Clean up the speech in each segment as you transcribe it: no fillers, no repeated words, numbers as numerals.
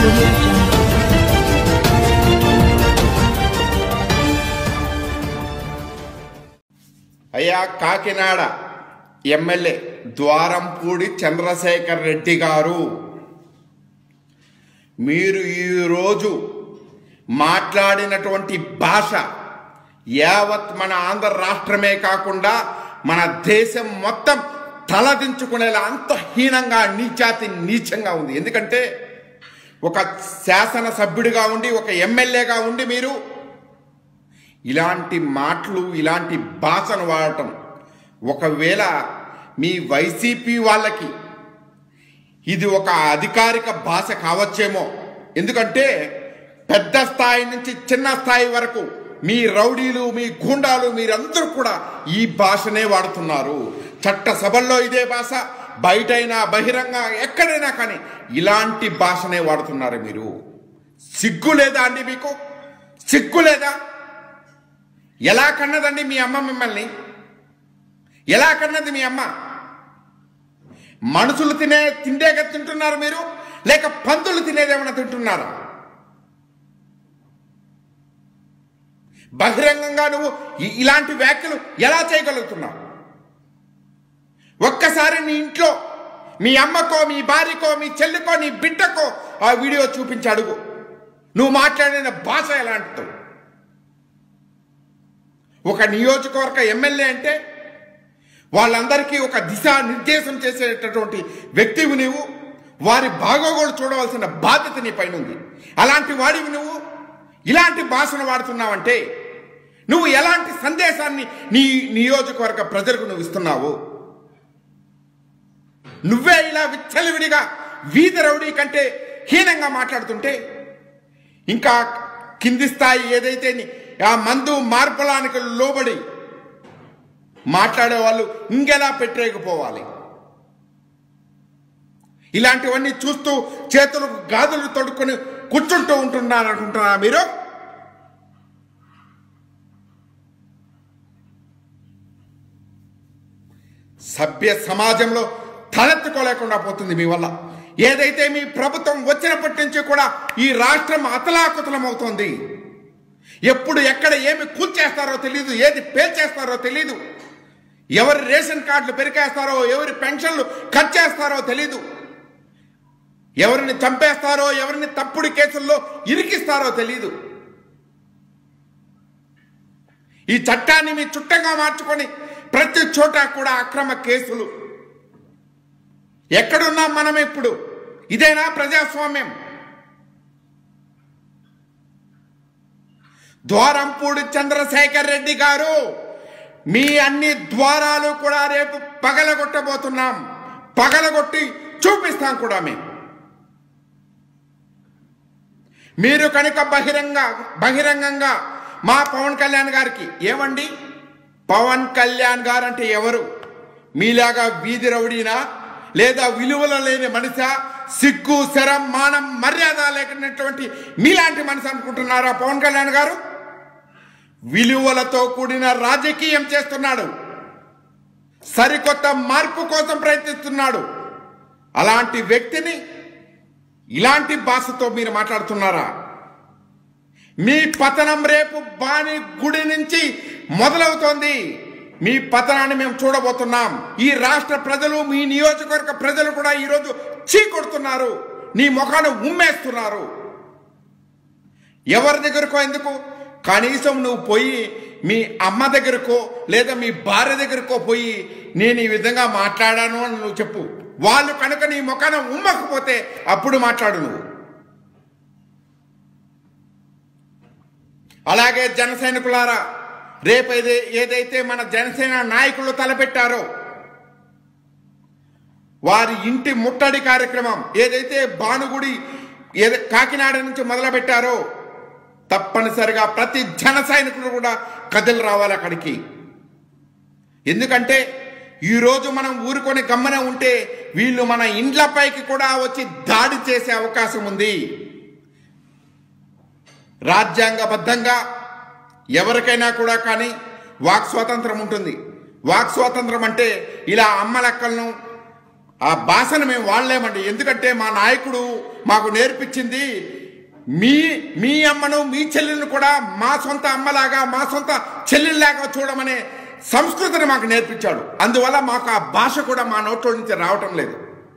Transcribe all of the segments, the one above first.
audio jungle. అయ్యా Kakinada MLA Dwarampudi Chandrasekhar Reddy గారు, మీరు ఈరోజు మాట్లాడినటువంటి భాష యావత్ మన ఆంధ్ర రాష్ట్రమే కాకుండా మన దేశం మొత్తం తలదించుకునేలా అంత హీనంగా నీచంగా ఉంది. ఎందుకంటే ఒక శాసనసభ్యుడిగా ఉండి, ఒక ఎమ్మెల్యేగా ఉండి మీరు ఇలాంటి మాటలు, ఇలాంటి భాషను వాడటం, ఒకవేళ మీ వైసీపీ వాళ్ళకి ఇది ఒక అధికారిక భాష కావచ్చేమో. ఎందుకంటే పెద్ద స్థాయి నుంచి చిన్న స్థాయి వరకు మీ రౌడీలు, మీ గూండాలు, మీరందరూ కూడా ఈ భాషనే వాడుతున్నారు. చట్టసభల్లో ఇదే భాష, బయటైనా బహిరంగ ఎక్కడైనా కానీ ఇలాంటి భాషనే వాడుతున్నారు. మీరు సిగ్గు లేదా అండి? మీకు సిగ్గు లేదా? ఎలా కన్నదండి మీ అమ్మ మిమ్మల్ని? ఎలా కన్నది మీ అమ్మ? మనుషులు తిండేగా తింటున్నారు మీరు, లేక పందులు తినేదేమైనా తింటున్నారా? బహిరంగంగా నువ్వు ఇలాంటి వ్యాఖ్యలు ఎలా చేయగలుగుతున్నావు? ఒక్కసారి నీ ఇంట్లో మీ అమ్మకో, మీ భార్యకో, మీ చెల్లికో, నీ బిడ్డకో ఆ వీడియో చూపించి అడుగు, నువ్వు మాట్లాడిన భాష ఎలాంటిదో. ఒక నియోజకవర్గ ఎమ్మెల్యే అంటే వాళ్ళందరికీ ఒక దిశానిర్దేశం చేసేటటువంటి వ్యక్తివి నువ్వు. వారి బాగోగులు చూడవలసిన బాధ్యత నీ పైన ఉంది. అలాంటి వాడివి నువ్వు ఇలాంటి భాషను వాడుతున్నావంటే నువ్వు ఎలాంటి సందేశాన్ని నీ నియోజకవర్గ ప్రజలకు నువ్వు ఇస్తున్నావు? నువ్వే ఇలా విచ్చలవిడిగా వీధి రౌడీ కంటే హీనంగా మాట్లాడుతుంటే ఇంకా కింది స్థాయి ఏదైతే ఆ మందు మార్పులానికి లోబడి మాట్లాడే వాళ్ళు ఇంకెలా పెట్టేయకపోవాలి? ఇలాంటివన్నీ చూస్తూ చేతులకు గాజులు తొడుక్కొని కూర్చుంటూ ఉంటున్నారనుకుంటున్నారా మీరు? సభ్య సమాజంలో తలెత్తుకోలేకుండా పోతుంది మీ వల్ల. ఏదైతే మీ ప్రభుత్వం వచ్చినప్పటి నుంచి కూడా ఈ రాష్ట్రం అతలాకుతలం అవుతోంది. ఎప్పుడు ఎక్కడ ఏమి కూల్చేస్తారో తెలియదు, ఏది పేల్చేస్తారో తెలియదు, ఎవరి రేషన్ కార్డులు పెరికేస్తారో, ఎవరి పెన్షన్లు కట్ చేస్తారో తెలీదు, ఎవరిని చంపేస్తారో, ఎవరిని తప్పుడు కేసుల్లో ఇరికిస్తారో తెలీదు. ఈ చట్టాన్ని మీ చుట్టంగా మార్చుకొని ప్రతి చోట కూడా అక్రమ కేసులు. ఎక్కడున్నాం మనం ఇప్పుడు? ఇదేనా ప్రజాస్వామ్యం? ద్వారంపూడి చంద్రశేఖర్ రెడ్డి గారు, మీ అన్ని ద్వారాలు కూడా రేపు పగలగొట్టబోతున్నాం. పగలగొట్టి చూపిస్తాం కూడా మేము. మీరు కనుక బహిరంగంగా మా పవన్ కళ్యాణ్ గారికి, ఏమండి పవన్ కళ్యాణ్ గారు అంటే ఎవరు? మీలాగా వీధి రౌడీనా, లేదా విలువలు లేని మనిషా? సిగ్గు, శరం, మానం, మర్యాద లేకున్నటువంటి మీలాంటి మనిషి అనుకుంటున్నారా పవన్ కళ్యాణ్ గారు? విలువలతో కూడిన రాజకీయం చేస్తున్నాడు, సరికొత్త మార్పు కోసం ప్రయత్నిస్తున్నాడు. అలాంటి వ్యక్తిని ఇలాంటి భాషతో మీరు మాట్లాడుతున్నారా? మీ పతనం రేపు బాణి గుడి నుంచి మొదలవుతోంది. మీ పతనాన్ని మేము చూడబోతున్నాం. ఈ రాష్ట్ర ప్రజలు, మీ నియోజకవర్గ ప్రజలు కూడా ఈరోజు చీకొడుతున్నారు, నీ ముఖాన్ని ఉమ్మేస్తున్నారు. ఎవరి దగ్గరకో ఎందుకు? కనీసం నువ్వు పోయి మీ అమ్మ దగ్గరకో లేదా మీ భార్య దగ్గరకో పోయి నేను ఈ విధంగా మాట్లాడాను అని నువ్వు చెప్పు. వాళ్ళు కనుక నీ ముఖాన్ని ఉమ్మకపోతే అప్పుడు మాట్లాడు నువ్వు. అలాగే జన సైనికులారా, రేపు ఏదైతే మన జనసేన నాయకులు తలపెట్టారో వారి ఇంటి ముట్టడి కార్యక్రమం, ఏదైతే భానుగుడి కాకినాడ నుంచి మొదలుపెట్టారో తప్పనిసరిగా ప్రతి జన సైనికులు కూడా కదిలి రావాలి అక్కడికి. ఎందుకంటే ఈరోజు మనం ఊరుకొని గమ్మనే ఉంటే వీళ్ళు మన ఇండ్లపైకి కూడా వచ్చి దాడి చేసే అవకాశం ఉంది. రాజ్యాంగబద్ధంగా ఎవరికైనా కూడా కానీ వాక్ స్వాతంత్రం ఉంటుంది. వాక్ స్వాతంత్రం అంటే ఇలా అమ్మ లెక్కలను ఆ భాషను మేము వాడలేమండి. ఎందుకంటే మా నాయకుడు మాకు నేర్పించింది మీ అమ్మను మీ చెల్లెలను కూడా మా సొంత అమ్మలాగా మా సొంత చెల్లెల్లాగా చూడమనే సంస్కృతిని మాకు నేర్పించాడు. అందువల్ల మాకు ఆ భాష కూడా మా నోట్లో నుంచి రావటం లేదు.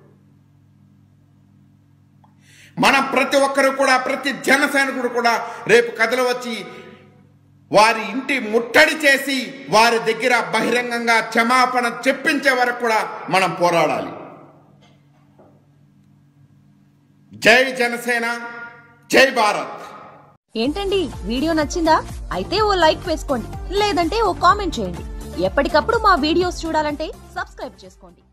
మనం ప్రతి ఒక్కరు కూడా, ప్రతి జన సైనికుడు కూడా రేపు కథలు వచ్చి వారి ఇంటి ముట్టడి చేసి వారి దగ్గర బహిరంగంగా క్షమాపణ చెప్పించే వరకు కూడా మనం పోరాడాలి. జై జనసేన, జై భారత్. ఏంటండి వీడియో నచ్చిందా? అయితే ఓ లైక్ వేసుకోండి, లేదంటే ఓ కామెంట్ చేయండి. ఎప్పటికప్పుడు మా వీడియోస్ చూడాలంటే సబ్స్క్రైబ్ చేసుకోండి.